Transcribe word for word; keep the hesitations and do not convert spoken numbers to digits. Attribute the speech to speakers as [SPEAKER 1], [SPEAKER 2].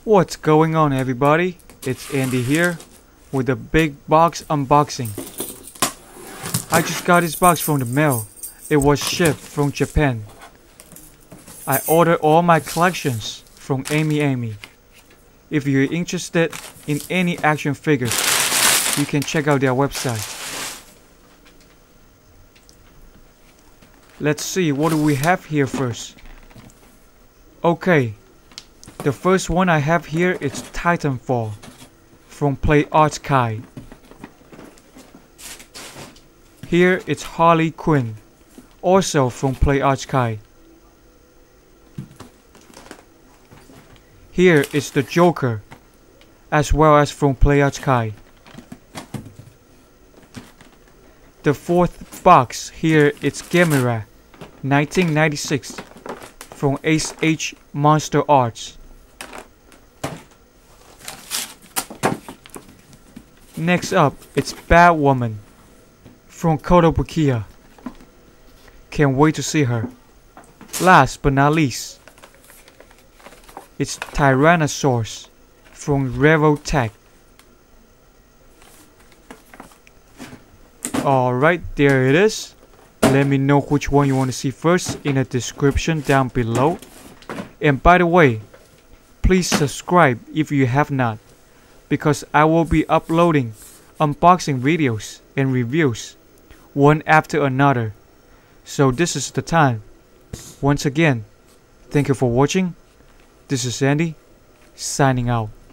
[SPEAKER 1] What's going on, everybody? It's Andy here with a big box unboxing. I just got this box from the mail. It was shipped from Japan. I ordered all my collections from Amy Amy. If you're interested in any action figures, you can check out their website. Let's see, what do we have here first? Okay, the first one I have here is Titanfall from Play Arts Kai. Here it's Harley Quinn, also from Play Arts Kai. Here is the Joker, as well as from Play Arts Kai. The fourth box here is Gamera, nineteen ninety-six, from Ace H Monster Arts. Next up, it's Batwoman from Kotobukiya. Can't wait to see her. Last but not least, it's Tyrannosaurus from Revotech. Alright, there it is. Let me know which one you want to see first in the description down below. And by the way, please subscribe if you have not, because I will be uploading unboxing videos and reviews one after another. So this is the time. Once again, thank you for watching. This is Andy, signing out.